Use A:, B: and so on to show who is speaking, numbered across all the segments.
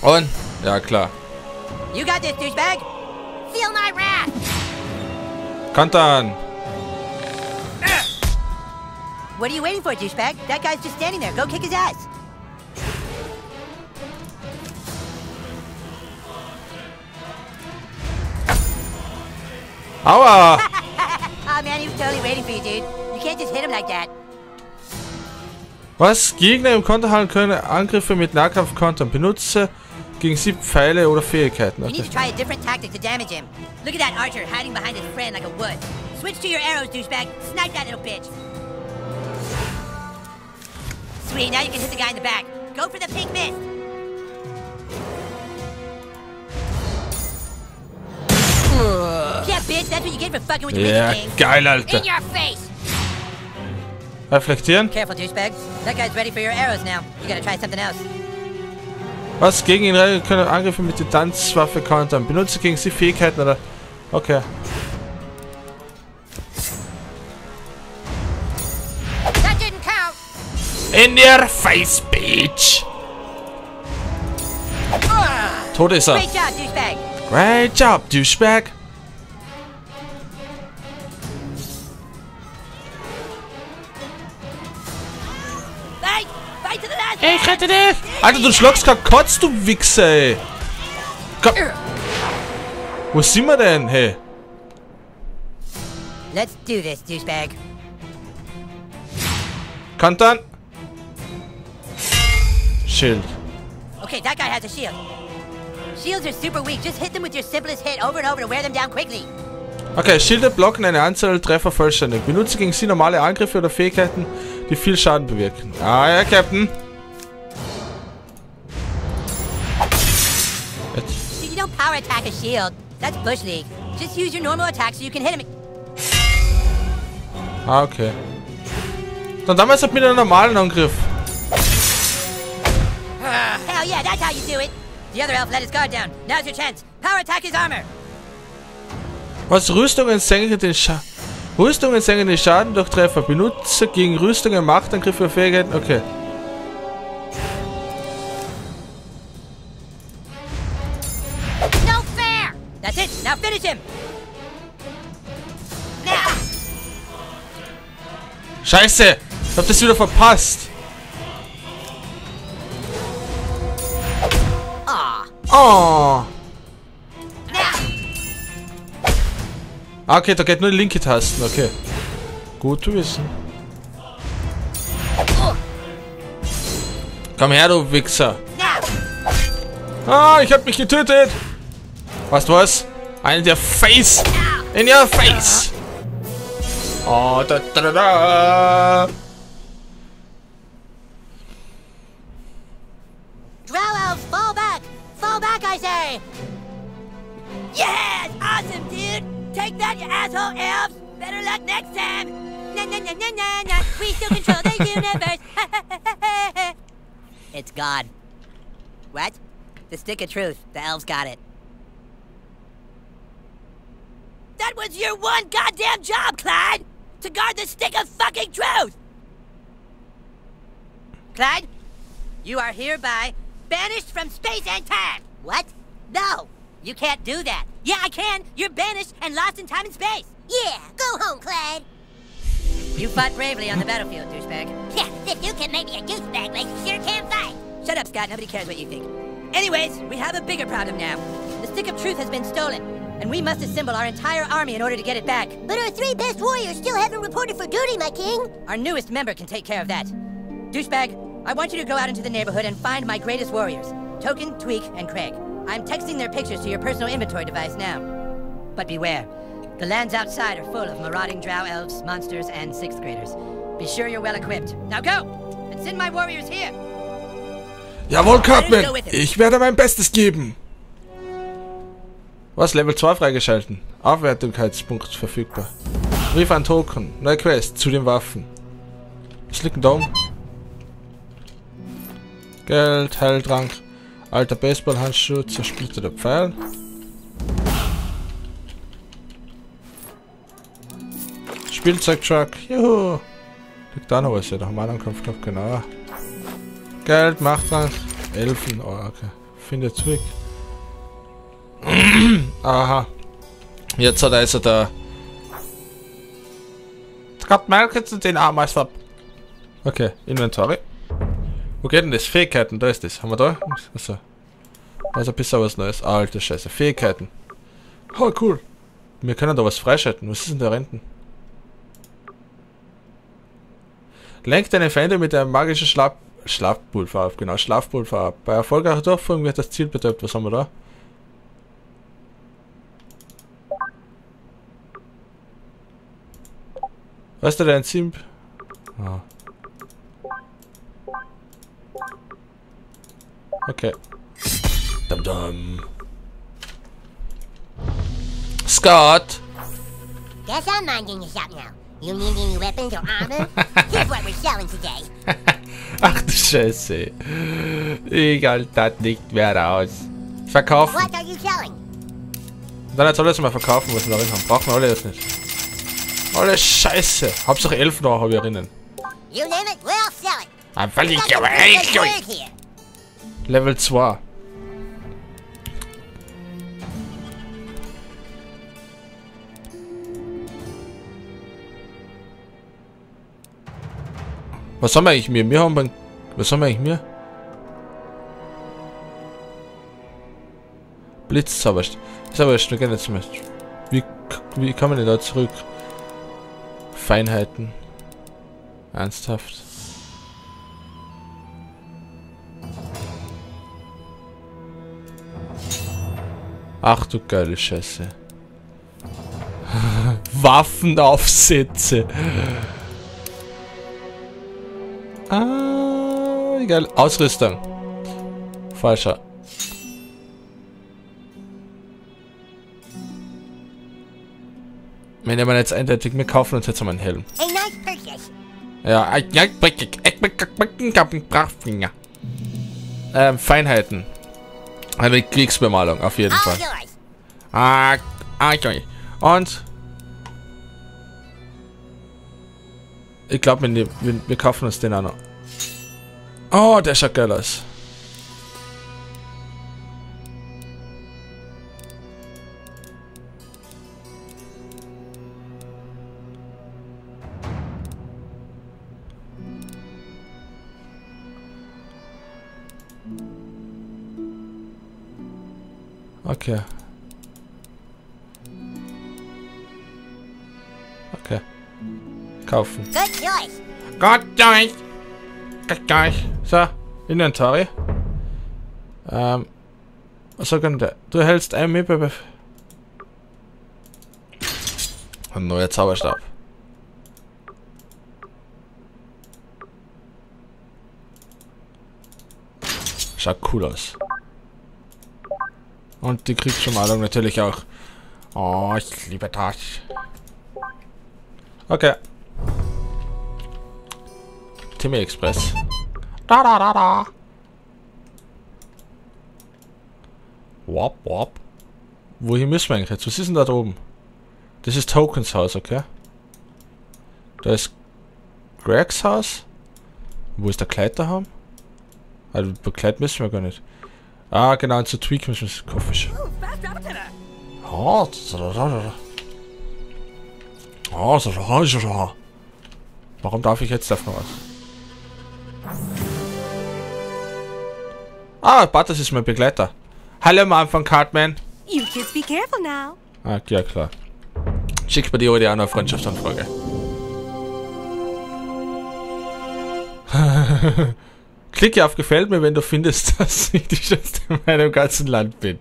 A: Und? Ja, klar.
B: You got this, douchebag. Feel my wrath.
A: Kontern.
B: What are you waiting for, douchebag? That guy's just standing there. Go kick his ass.
A: Aua!
B: Oh man, he was totally waiting for you, dude. You can't just hit him like that.
A: Was? Gegner im Konterhallen können Angriffe mit Nahkampf kontern. Benutze gegen sie Pfeile oder Fähigkeiten.
B: You need to try a different tactic to damage him. Look at that archer hiding behind his friend like a wood. Switch to your arrows, douchebag. Snipe that little bitch. Sweet, now you can hit the guy in the back. Go for the pink mist. Yeah, bitch, that's what you get for fucking with the
A: Ja,
B: King.
A: geil, Alter.
B: In your face.
A: Reflektieren.
B: Careful, douchebag. That guy's ready for your arrows now. You gotta try something else.
A: Was? Gegen ihn können Angriffe mit der Tanzwaffe kontern. Benutze gegen sie Fähigkeiten oder... Okay.
B: That didn't count.
A: In your face, bitch! Tot ist er.
B: Great job, douchebag.
A: Great job, douchebag.
B: Fight to the last.
A: Ich rette dich! Alter, du schlägst grad Kotz, du Wichser, ey! Komm! Wo sind wir denn, hey?
B: Let's do this, douchebag.
A: Kontern! Schild.
B: Okay, that guy has a shield. Shields are super weak. Just hit them with your simplest hit over and over to wear them down quickly.
A: Okay, Schilde blocken eine Anzahl Treffer vollständig. Benutze gegen sie normale Angriffe oder Fähigkeiten, die viel Schaden bewirken. Ah ja, Captain. Jetzt.
B: You don't power attack a shield. That's Bush League. Just use your normal attack so you can hit him.
A: Ah, okay. Dann damals halt mit einem normalen Angriff.
B: Hell yeah, that's how you do it. The other elf let his guard down. Now's your chance. Power attack his armor.
A: Was? Rüstungen senken den Schaden durch Treffer. Benutze gegen Rüstungen Machtangriffe oder Fähigkeiten. Okay.
B: No fair. That's it. Now finish him. Now.
A: Scheiße! Ich hab das wieder verpasst. Oh. Ah, okay, da geht nur die linke Tasten, okay. Gut zu wissen. Komm her, du Wichser. Ah, ich hab mich getötet. Weißt du was? Einen der Face. In your face. Oh, da da da da.
B: Drow elves, fall back! Fall back, I say! Yes! Awesome, dude! Take that, you asshole elves! Better luck next time! Na na na na na na! We still control the universe! It's God. What? The stick of truth. The elves got it. That was your one goddamn job, Clyde! To guard the stick of fucking truth! Clyde? You are hereby banished from space and time! What? No! You can't do that! Yeah, I can! You're banished and lost in time and space! Yeah, go home, Clyde! You fought bravely on the battlefield, douchebag. Yeah, if you can make me a douchebag, like you sure can fight! Shut up, Scott. Nobody cares what you think. Anyways, we have a bigger problem now. The Stick of Truth has been stolen, and we must assemble our entire army in order to get it back.
C: But our 3 best warriors still haven't reported for duty, my king!
B: Our newest member can take care of that. Douchebag, I want you to go out into the neighborhood and find my greatest warriors, Token, Tweak, and Craig. I'm texting their pictures to your personal inventory device now. But beware, the lands outside are full of marauding drow elves, monsters, and 6th graders. Be sure you're well equipped. Now go! And send my warriors here!
A: Jawohl, Cartman! Ich werde mein Bestes geben! Was? Level 2 freigeschalten. Aufwertigkeitspunkt verfügbar. Brief an Token. Neue Quest. Zu den Waffen. Was liegt denn da oben? Geld, Heiltrank. Alter Baseballhandschuh. Zersplitterter Pfeil. Spielzeugtruck. Juhu! Liegt da noch was? Ja, noch mal Kampfknopf, genau. Geld, Machttrank. Elfen. Oh, okay. finde zurück. Aha. Jetzt hat also der... Gott, merkt jetzt den Ameisen ab. Okay, Inventory. Wo geht denn das? Fähigkeiten, da ist das. Haben wir da? Achso. Also ein bisschen was Neues. Alter Scheiße. Fähigkeiten. Oh, cool. Wir können da was freischalten. Was ist denn da Renten? Lenk deine Feinde mit einem magischen Schlafpulver auf. Genau, Schlafpulver ab. Bei erfolgreicher Durchführung wird das Ziel betäubt. Was haben wir da? Weißt du, dein Ziel? Ah. Okay. Dum dum. Scott!
C: Guess I'm minding the shop now. You need any weapons or armor? Here's what we're selling today.
A: Ach du Scheiße. Ich halte das nicht mehr raus. Verkaufen.
C: What are you selling?
A: Dann jetzt alles mal verkaufen, was wir darin haben. Brauchen wir alle jetzt nicht. Alle Scheiße. Hauptsache 11 noch habe ich erinnern.
C: You name it, we'll sell it.
A: Einfach nicht
C: Nothing but good word here.
A: Level 2. Was haben wir eigentlich mir? Was haben wir eigentlich mir? Blitzzauberst. Das ist aber schon gerne zum Beispiel. Wie kann man denn da zurück? Feinheiten. Ernsthaft. Ach du geile Scheiße. Waffenaufsätze. Ah, egal. Ausrüstung. Falscher. Wenn wir jetzt eindeutig, wir kaufen uns jetzt einmal einen Helm.
C: A nice purchase.
A: Ja, Feinheiten. Eine Kriegsbemalung, auf jeden Fall.
C: All yours.
A: Und ich glaube, wir kaufen uns den auch noch. Oh, der schaut geil aus. Okay. Okay. Kaufen.
C: Good choice.
A: Gott, so, Inventory. Was kann der? Du erhältst ein Mippe. Ein neuer Zauberstab. Schaut cool aus. Und die Kriegsbemalung natürlich auch. Oh, ich liebe das. Okay. Timmy Express. Da. Wop, wop. Wohin müssen wir eigentlich jetzt? Was ist denn da oben? Das ist Tokens Haus, okay? Da ist Gregs Haus. Wo ist der Kleid daheim? Also, bei Kleid müssen wir gar nicht. Ah, genau, und zu Tweak müssen wir Koffisch. Warum darf ich jetzt davon was? Ah, Bartas ist mein Begleiter. Hallo am Anfang, Cartman.
D: You kids be careful now.
A: Ah, ja klar. Schick bei dir heute auch noch eine Freundschaftsanfrage. Klicke auf Gefällt mir, wenn du findest, dass ich die Schönste in meinem ganzen Land bin.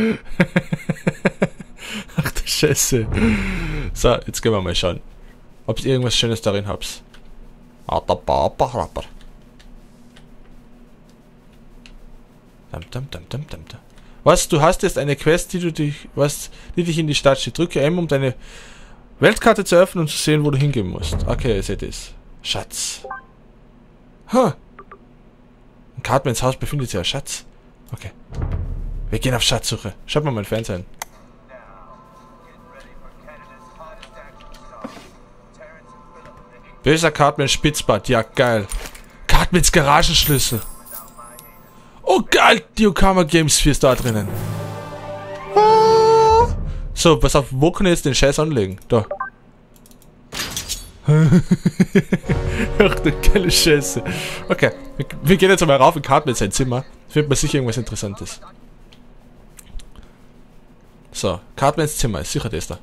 A: Ach du Scheiße. So, jetzt gehen wir mal schauen, ob ihr irgendwas Schönes darin habt. Was? Du hast jetzt eine Quest, die dich in die Stadt steht. Drücke M, um deine Weltkarte zu öffnen und zu sehen, wo du hingehen musst. Okay, ihr seht es. Schatz. Huh. In Cartmans Haus befindet sich ein Schatz. Okay. Wir gehen auf Schatzsuche. Schaut mal mein Fernsehen. Böser Cartman Spitzbart. Ja, geil. Cartmans Garagenschlüssel. Oh, geil. Newcomer Games für da drinnen. Ah. So, pass auf, wo kann ich jetzt den Scheiß anlegen? Da. Ach du geile Scheiße. Okay, wir gehen jetzt mal rauf in Cartman sein Zimmer. Findet man sicher irgendwas Interessantes. So, Cartmans Zimmer ist sicher das da.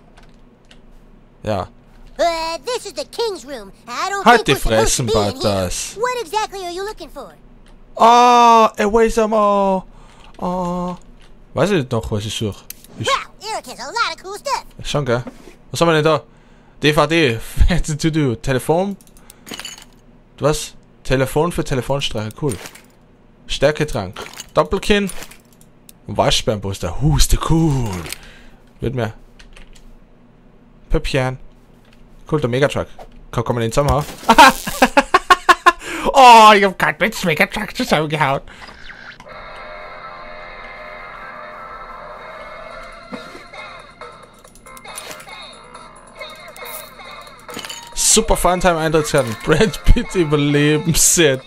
A: Ja.
C: This is the king's room. I don't
A: Halt
C: think
A: die
C: we're supposed to
A: Fressen,
C: be in here.
A: Bartas.
C: What exactly are you looking for?
A: Ah, Eraser. Ah. Weiß ich noch, was ich suche.
C: Wow, Eric has a lot of cool stuff.
A: Schon, gell? Was haben wir denn da? DVD. Telefon. Was? Telefon für Telefonstreicher. Cool. Stärketrank. Doppelkinn. Und Waschbärenposter. Huste, cool. Wird mehr. Pöppchen. Cool, der Megatruck. Kann man den zusammenhauen? Oh, ich hab gerade mit Megatruck zusammengehauen. Super Funtime Eintrittskarten. Brad Pitt Überlebensset.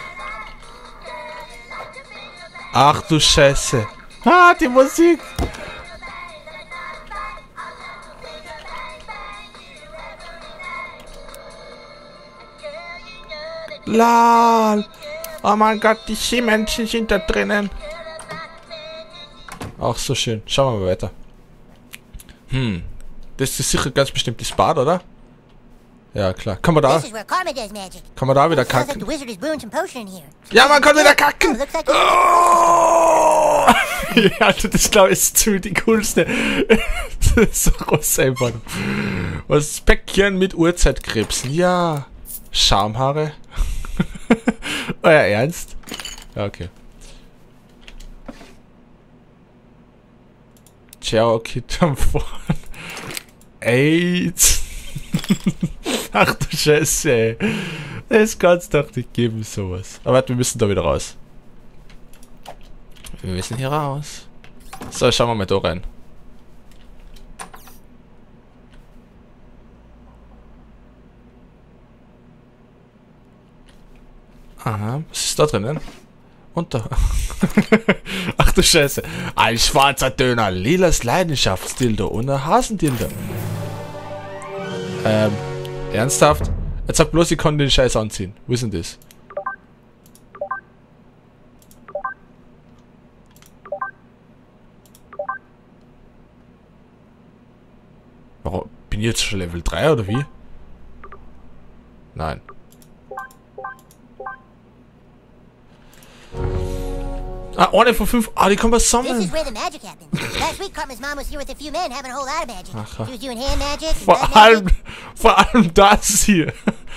A: Ach du Scheiße. Ah, die Musik. Lol. Oh mein Gott, die Skimenschen sind da drinnen. Auch so schön. Schauen wir mal weiter. Das ist sicher ganz bestimmt das Bad, oder? Ja, klar. Kann man da wieder kacken? Ja, man kann wieder kacken! Oh! Ja, das glaube ich ist ziemlich die coolste. Das ist so groß einfach. Was? Päckchen mit Urzeitkrebsen. Ja. Schamhaare. Euer Ernst? Ja, okay. Ciao, Kid am Vorn. AIDS. Ach du Scheiße, ey. Das kann's doch nicht geben, sowas. Aber warte, wir müssen da wieder raus. Wir müssen hier raus. So, schauen wir mal da rein. Aha, was ist da drinnen? Und da. Ach du Scheiße. Ein schwarzer Döner, lilas Leidenschaftsdildo und ein Hasendildo. Ernsthaft? Jetzt sag bloß, ich kann den Scheiß anziehen. Wo ist denn das? Warum? Bin ich jetzt schon Level 3 oder wie? Nein. Ah, eine von 5. Ah, die kann man sammeln. Vor allem das hier.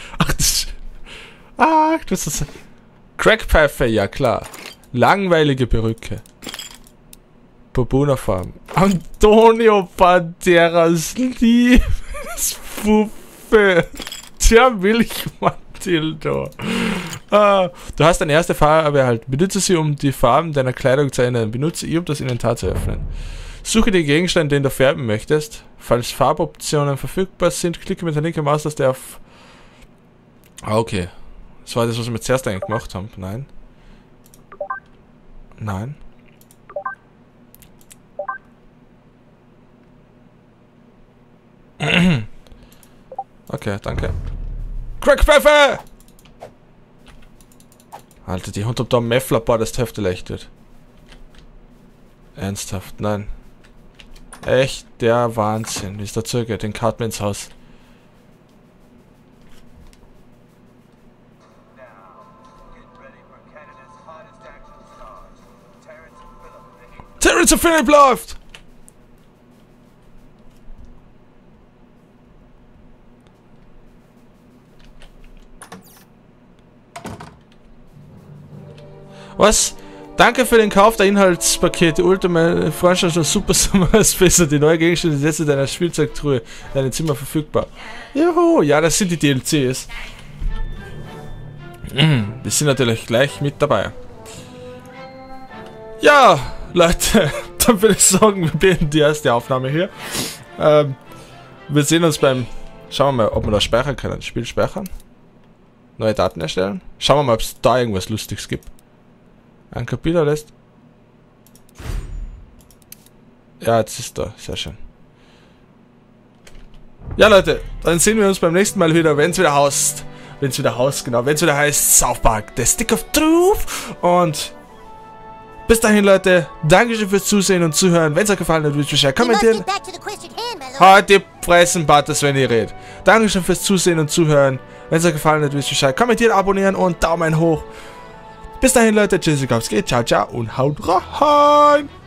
A: Ach, das ist... Crackpfeife, ja klar. Langweilige Perücke. Babuna-Farben. Antonio Banderas Liebesfuffe. Der Milchmann-Dildo. Ah, du hast deine erste Farbe erhalten. Benutze sie, um die Farben deiner Kleidung zu ändern. Benutze sie, um das Inventar zu öffnen. Suche den Gegenstand, den du färben möchtest. Falls Farboptionen verfügbar sind, klicke mit der linken Maustaste auf... Ah, okay. Das war das, was wir zuerst eigentlich gemacht haben. Nein. Nein. Okay, danke. Crackpfeife! Alter, die Hund ob da Meffler, boah, das die Hälfte leicht wird. Ernsthaft, nein. Echt der Wahnsinn, wie es dazu geht, in Cartmans Haus. Terrence und Philip läuft! Was? Danke für den Kauf der Inhaltspakete Ultimate Freundschaft und Super Summer Space. Die neue Gegenstände Sätze deiner Spielzeugtruhe in deinem Zimmer verfügbar. Juhu, ja, das sind die DLCs. Die sind natürlich gleich mit dabei. Ja, Leute, dann würde ich sagen, wir beenden die erste Aufnahme hier. Wir sehen uns beim... Schauen wir mal, ob wir da speichern können. Spiel speichern. Neue Daten erstellen. Schauen wir mal, ob es da irgendwas Lustiges gibt. Ein Kapitel lässt. Ja, jetzt ist da. Sehr schön. Ja, Leute, dann sehen wir uns beim nächsten Mal wieder, wenn es wieder heißt. Wenn es wieder heißt South Park, The Stick of Truth. Und bis dahin, Leute, Dankeschön fürs Zusehen und Zuhören. Wenn es euch gefallen hat, wisst ihr Bescheid. Kommentieren. Halt die Fressen, Battes, wenn ihr redet. Dankeschön fürs Zusehen und Zuhören. Wenn es euch gefallen hat, wisst ihr Bescheid. Kommentieren, abonnieren und Daumen hoch. Bis dahin, Leute. Tschüss, ciao, ciao und haut rein.